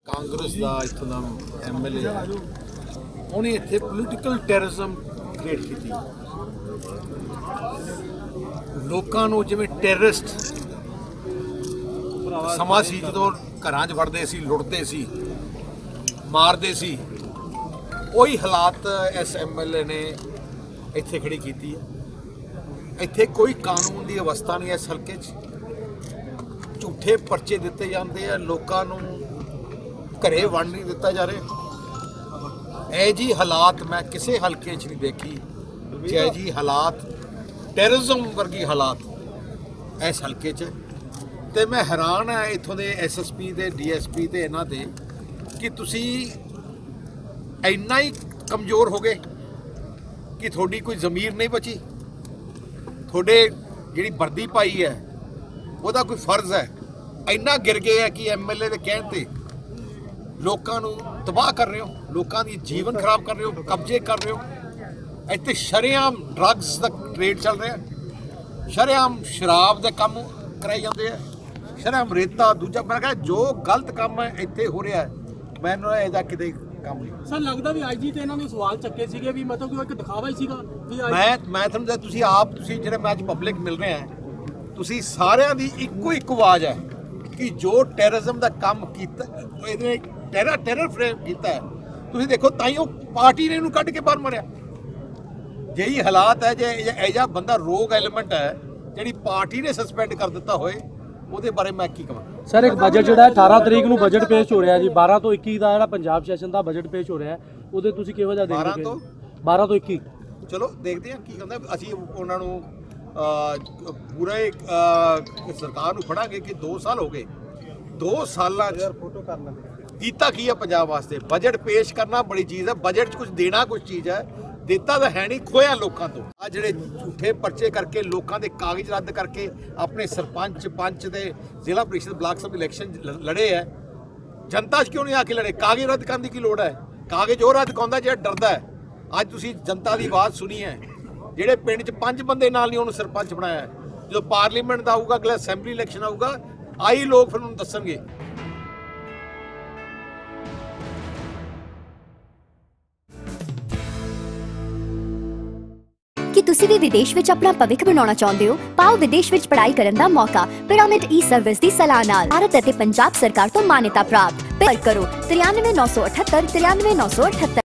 कांग्रेस का इत्थों का MLA है उन्हें इत्थे पोलिटिकल टैररिज्म क्रिएट की लोगों को जिवें टैररिस्ट समा सी जो घरां च वड़दे सी लुटदे सी मारदे सी वही हालात इस MLA ने इत्थे खड़ी की है। इत्थे कोई कानून की अवस्था नहीं है। इस हल्के च झूठे परचे दिते जाते हैं, लोगों को घरे वड़ नहीं दिता जा रहा। ए जी हालात मैं किसी हल्के च नहीं देखी जे जी हालात टैररिज्म वर्गी हालात इस हल्के च। ते मैं हैरान है इत्थों के SSP के DSP के इन्हों के कि तुसी इन्ना ही कमज़ोर हो गए कि थोड़ी कोई ज़मीर नहीं बची, थोड़े जी वर्दी पाई है वह कोई फर्ज है। इन्ना गिर गए है कि MLA के कहने ते लोगों को तबाह कर रहे हो, लोगों की जीवन खराब कर रहे हो, कब्जे कर रहे हो। इतने शरेआम ड्रग्स का ट्रेड चल रहा है, शरेआम शराब के काम कराए जाते हैं, शरेआम रेता दूजा। मैं कहा जो गलत काम है इतने हो रहा है मैनू ਇਹਦਾ किते काम नहीं। सर लगता भी IG ਤੇ ਇਹਨਾਂ ਨੇ ਸਵਾਲ ਚੱਕੇ ਸੀਗੇ ਵੀ ਮਤਲਬ ਕਿ ਇੱਕ ਦਿਖਾਵਾ ਹੀ ਸੀਗਾ ਵੀ मैं समझदा ਤੁਸੀਂ ਆਪ ਜਿਹੜੇ ਮੈਂ ਅੱਜ ਪਬਲਿਕ ਮਿਲ ਰਹੇ ਆ ਤੁਸੀਂ ਸਾਰਿਆਂ ਦੀ ਇੱਕੋ ਇੱਕ ਆਵਾਜ਼ ਹੈ ਕਿ ਜੋ ਟੈਰਰਿਜ਼ਮ ਦਾ ਕੰਮ ਕੀਤਾ ਇਹਨੇ ਟੈਰਰ ਫਰੇਮ ਕੀਤਾ ਹੈ ਤੁਸੀਂ ਦੇਖੋ ਤਾਂ ਹੀ ਉਹ ਪਾਰਟੀ ਨੇ ਇਹਨੂੰ ਕੱਢ ਕੇ ਬਾਹਰ ਮਾਰਿਆ। ਜਿਹੀ ਹਾਲਾਤ ਹੈ ਜੇ ਐਜਾ ਬੰਦਾ ਰੋਗ ਐਲੀਮੈਂਟ ਹੈ ਜਿਹੜੀ ਪਾਰਟੀ ਨੇ ਸਸਪੈਂਡ ਕਰ ਦਿੱਤਾ ਹੋਏ ਉਹਦੇ ਬਾਰੇ ਮੈਂ ਕੀ ਕਹਾਂ। ਸਰ ਇੱਕ ਬਜਟ ਜਿਹੜਾ 18 ਤਰੀਕ ਨੂੰ ਬਜਟ ਪੇਸ਼ ਹੋ ਰਿਹਾ ਜੀ 12 ਤੋਂ 21 ਦਾ ਜਿਹੜਾ ਪੰਜਾਬ ਸੈਸ਼ਨ ਦਾ ਬਜਟ ਪੇਸ਼ ਹੋ ਰਿਹਾ ਉਹਦੇ ਤੁਸੀਂ ਕਿਹੋ ਜਿਹਾ ਦੇਖਦੇ ਹੋ? 12 ਤੋਂ 21 ਚਲੋ ਦੇਖਦੇ ਹਾਂ ਕੀ ਕਹਿੰਦਾ। ਅਸੀਂ ਉਹਨਾਂ ਨੂੰ ਪੂਰੇ ਸਰਕਾਰ ਨੂੰ ਫੜਾਂਗੇ ਕਿ 2 ਸਾਲ ਹੋ ਗਏ, 2 ਸਾਲਾਂ ਚ ਫੋਟੋ ਕਰਨਾ ਕੀਤਾ ਕੀ ਹੈ ਪੰਜਾਬ ਵਾਸਤੇ। बजट पेश करना बड़ी चीज़ है, बजट कुछ देना कुछ चीज़ है, देता तो है नहीं, खोया लोगों तो। आ जिहड़े झूठे परचे करके लोगों के कागज रद्द करके अपने सरपंच पंच के जिला परिषद ब्लॉक सब इलैक्शन लड़े है, जनता क्यों नहीं आके लड़े? कागज रद्द करने की लोड़ है, कागज वो रद्द करांदा जिहड़ा डरदा है। अज तुसीं जनता की आवाज़ सुनी है, जिहड़े पिंड च 5 बंदे नाल नहीं उन्होंने सरपंच बनाया है। जो पार्लीमेंट का आऊगा अगला असैंबली इलैक्शन आऊगा आई लोग फिर उन्होंने दसणगे। कि तुसी भी विदेश विच अपना भविख बनाना चाहते हो? पाओ विदेश विच पढ़ाई करन दा मौका पिरामिड सर्विस दी सलाह नाल। भारत अते पंजाब सरकार तो मान्यता प्राप्त। पर करो 93 978 93 978।